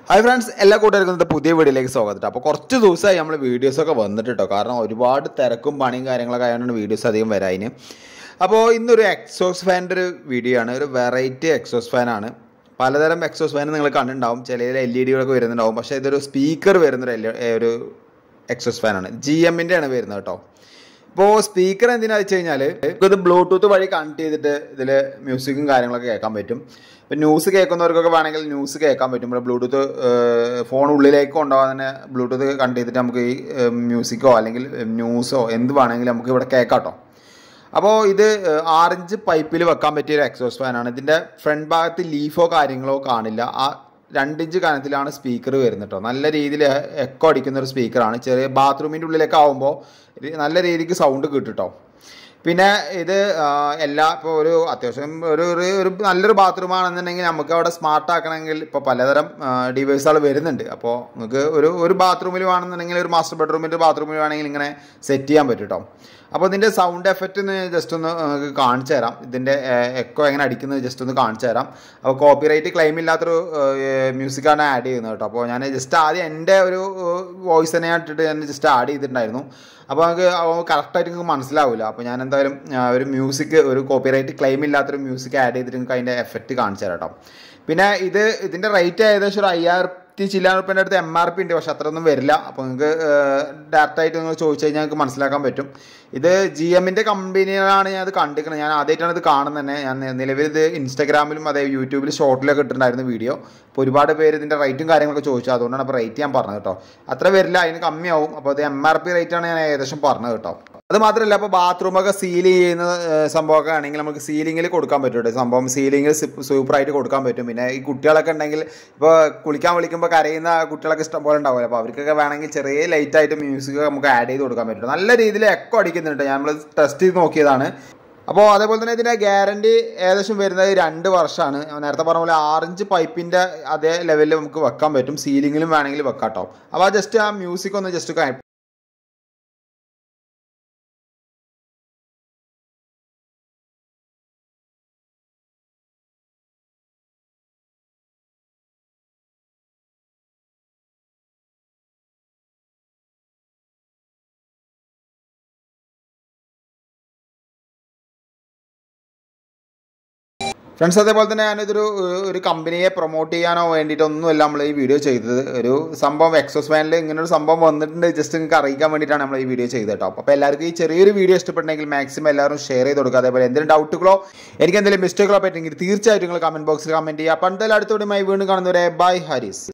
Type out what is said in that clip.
Hi friends, എല്ലാ കൂട്ടുകാർക്കും പുതിയ വീഡിയോയിലേക്ക് സ്വാഗതം. അപ്പോൾ കുറച്ച് ദിവസമായി നമ്മൾ വീഡിയോസൊക്കെ വന്നിട്ട് കേട്ടോ. കാരണം ഒരുപാട് തിരക്കും പണിയും കാര്യങ്ങളൊക്കെ ആയതുകൊണ്ട് വീഡിയോസ് അധികം വരാതിന്. അപ്പോൾ ഇന്നൊരു എക്സോസ് ഫാനിൻ്റെ ഒരു വീഡിയോ ആണ്. ഒരു വെറൈറ്റി എക്സോസ് ഫാനാണ്. പലതരം എക്സോസ് ഫാൻ നിങ്ങൾ കണ്ടിട്ടുണ്ടാവും. ചില LED വരുന്നുണ്ടാവും. പക്ഷേ ഇതൊരു സ്പീക്കർ വരുന്നൊരു എക്സോസ് ഫാനാണ്. GMൻ്റെ ആണ് വരുന്നത് കേട്ടോ. ഇപ്പോൾ സ്പീക്കർ എന്തിനാണെന്ന് വെച്ച് കഴിഞ്ഞാൽ ഇത് ബ്ലൂടൂത്ത് വഴി കണക്ട് ചെയ്തിട്ട് ഇതിൽ മ്യൂസിക്കും കാര്യങ്ങളൊക്കെ കേൾക്കാൻ പറ്റും. ഇപ്പം ന്യൂസ് കേൾക്കുന്നവർക്കൊക്കെ വേണമെങ്കിൽ ന്യൂസ് കേൾക്കാൻ പറ്റും. ഇവിടെ ബ്ലൂടൂത്ത് ഫോൺ ഉള്ളിലേക്ക് കൊണ്ടുപോകാൻ തന്നെ ബ്ലൂടൂത്ത് കണക്ട് ചെയ്തിട്ട് നമുക്ക് ഈ മ്യൂസിക്കോ അല്ലെങ്കിൽ ന്യൂസോ എന്ത് വേണമെങ്കിലും നമുക്ക് ഇവിടെ കേൾക്കാം കേട്ടോ. അപ്പോൾ ഇത് 6 ഇഞ്ച് പൈപ്പിൽ വെക്കാൻ പറ്റിയൊരു എക്സോസ് ഫാനാണ്. ഇതിൻ്റെ ഫ്രണ്ട് ഭാഗത്ത് ലീഫോ കാര്യങ്ങളോ കാണില്ല. ആ 2 ഇഞ്ച് കനത്തിലാണ് സ്പീക്കർ വരുന്നത് കേട്ടോ. നല്ല രീതിയിൽ എക്കോ അടിക്കുന്ന ഒരു സ്പീക്കറാണ്. ചെറിയ ബാത്റൂമിൻ്റെ ഉള്ളിലേക്ക് ആകുമ്പോൾ നല്ല രീതിക്ക് സൗണ്ട് കിട്ടും കേട്ടോ. പിന്നെ ഇത് ഇപ്പോൾ ഒരു അത്യാവശ്യം ഒരു നല്ലൊരു ബാത്റൂമാണെന്നുണ്ടെങ്കിൽ നമുക്ക് അവിടെ സ്മാർട്ട് ആക്കണമെങ്കിൽ ഇപ്പോൾ പലതരം ഡിവൈസുകൾ വരുന്നുണ്ട്. അപ്പോൾ നിങ്ങൾക്ക് ഒരു ബാത്റൂമിൽ വേണമെന്നുണ്ടെങ്കിൽ ഒരു മാസ്റ്റർ ബെഡ്റൂമിൻ്റെ ബാത്റൂമിൽ വേണമെങ്കിൽ ഇങ്ങനെ സെറ്റ് ചെയ്യാൻ പറ്റും കേട്ടോ. അപ്പോൾ ഇതിൻ്റെ സൗണ്ട് എഫക്റ്റ് ഒന്ന് ജസ്റ്റ് ഒന്ന് നിങ്ങൾക്ക് കാണിച്ചു തരാം. ഇതിൻ്റെ എക്കോ എങ്ങനെ അടിക്കുന്നത് ജസ്റ്റ് ഒന്ന് കാണിച്ചു തരാം. അപ്പോൾ കോപ്പിറൈറ്റ് ക്ലെയിം ഇല്ലാത്തൊരു മ്യൂസിക്കാണ് ആഡ് ചെയ്യുന്നത് കേട്ടോ. അപ്പോൾ ഞാൻ ജസ്റ്റ് ആദ്യം എൻ്റെ ഒരു വോയിസ് തന്നെ ഇട്ടിട്ട് ഞാൻ ജസ്റ്റ് ആഡ് ചെയ്തിട്ടുണ്ടായിരുന്നു. അപ്പോൾ നമുക്ക് കറക്റ്റായിട്ട് നിങ്ങൾക്ക് മനസ്സിലാവില്ല. അപ്പോൾ ഞാൻ എന്തായാലും ഒരു കോപ്പിറൈറ്റ് ക്ലെയിം ഇല്ലാത്തൊരു മ്യൂസിക് ആഡ് ചെയ്തിട്ട് നിങ്ങൾക്ക് അതിൻ്റെ എഫക്റ്റ് കാണിച്ചു തരാം കേട്ടോ. പിന്നെ ഇതിൻ്റെ റേറ്റ് ഏകദേശം ഒരു 5000 ചില്ലാൻ റുപ്യേൻ്റെ അടുത്ത് MRP ഉണ്ട്. പക്ഷെ അത്രയൊന്നും വരില്ല. അപ്പോൾ നിങ്ങൾക്ക് ഡയറക്റ്റായിട്ട് നിങ്ങൾ ചോദിച്ചു കഴിഞ്ഞാൽ നിങ്ങൾക്ക് മനസ്സിലാക്കാൻ പറ്റും. ഇത് GMൻ്റെ കമ്പനിയിലാണ് ഞാൻ ഇത് കണ്ടിരിക്കുന്നത്. ഞാൻ ആദ്യമായിട്ടാണ് ഇത് കാണുന്നത് തന്നെ. ഞാൻ നിലവിൽ ഇത് ഇൻസ്റ്റാഗ്രാമിലും അതേ യൂട്യൂബിൽ ഷോർട്ടിലൊക്കെ ഇട്ടിട്ടുണ്ടായിരുന്നു വീഡിയോ. അപ്പോൾ ഒരുപാട് പേര് ഇതിൻ്റെ റേറ്റും കാര്യങ്ങളൊക്കെ ചോദിച്ചു. അതുകൊണ്ടാണ് അപ്പോൾ റേറ്റ് ഞാൻ പറഞ്ഞത് കേട്ടോ. അത്ര വരില്ല, അതിന് കമ്മിയാവും. അപ്പോൾ അത് MRP റേറ്റാണ് ഞാൻ ഏകദേശം പറഞ്ഞത് കേട്ടോ. അത് മാത്രമല്ല, ഇപ്പോൾ ബാത്റൂമൊക്കെ സീൽ ചെയ്യുന്ന സംഭവമൊക്കെ ആണെങ്കിൽ നമുക്ക് സീലിങ്ങിൽ കൊടുക്കാൻ പറ്റും കേട്ടോ. സംഭവം സീലിങ്ങിൽ സൂപ്പറായിട്ട് കൊടുക്കാൻ പറ്റും. പിന്നെ ഈ കുട്ടികളൊക്കെ ഉണ്ടെങ്കിൽ ഇപ്പോൾ കുളിക്കാൻ വിളിക്കുമ്പോൾ കരയുന്ന കുട്ടികളൊക്കെ ഇഷ്ടം പോലെ ഉണ്ടാവില്ല. അപ്പോൾ അവർക്കൊക്കെ വേണമെങ്കിൽ ചെറിയ ലൈറ്റായിട്ട് മ്യൂസിക് നമുക്ക് ആഡ് ചെയ്ത് കൊടുക്കാൻ പറ്റും. നല്ല രീതിയിൽ എക്കോ അടിക്കുന്നുണ്ട്. നമ്മൾ ടെസ്റ്റ് ചെയ്ത് നോക്കിയതാണ്. അപ്പോൾ അതേപോലെ തന്നെ ഇതിൻ്റെ ഗ്യാരണ്ടി ഏകദേശം വരുന്നത് 2 വർഷമാണ്. നേരത്തെ പറഞ്ഞ പോലെ 6 ഇഞ്ച് പൈപ്പിൻ്റെ അതേ ലെവലിൽ നമുക്ക് വെക്കാൻ പറ്റും. സീലിങ്ങിലും വേണമെങ്കിൽ വെക്കാം കേട്ടോ. അപ്പോൾ ജസ്റ്റ് ആ മ്യൂസിക് ഒന്ന് ജസ്റ്റ് ഫ്രണ്ട്സ്, അതേപോലെ തന്നെ ഞാനിതൊരു കമ്പനിയെ പ്രൊമോട്ട് ചെയ്യാനോ വേണ്ടിയിട്ടൊന്നുമല്ല നമ്മൾ ഈ വീഡിയോ ചെയ്തത്. ഒരു സംഭവം എക്സോസ് ഫാനിൽ ഇങ്ങനൊരു സംഭവം വന്നിട്ടുണ്ട് ജസ്റ്റ് നിങ്ങൾക്ക് അറിയിക്കാൻ വേണ്ടിയിട്ടാണ് നമ്മൾ ഈ വീഡിയോ ചെയ്തത് കേട്ടോ. അപ്പോൾ എല്ലാവർക്കും ഈ ചെറിയൊരു വീഡിയോ ഇഷ്ടപ്പെട്ടെങ്കിൽ മാക്സിമം എല്ലാവരും ഷെയർ ചെയ്ത് കൊടുക്കുക. അതേപോലെ എന്തെങ്കിലും ഡൗട്ടുകളോ എനിക്ക് എന്തെങ്കിലും മിസ്റ്റേക്കുകളോ പറ്റുമെങ്കിൽ തീർച്ചയായിട്ടും നിങ്ങൾ കമൻറ്റ് ബോക്സിൽ കമൻറ്റ് ചെയ്യുക. അപ്പോൾ എന്തായാലും അടുത്തോടെയുമായി വീണ്ടും കാണുന്നവരെ ബൈ ഹാരിസ്.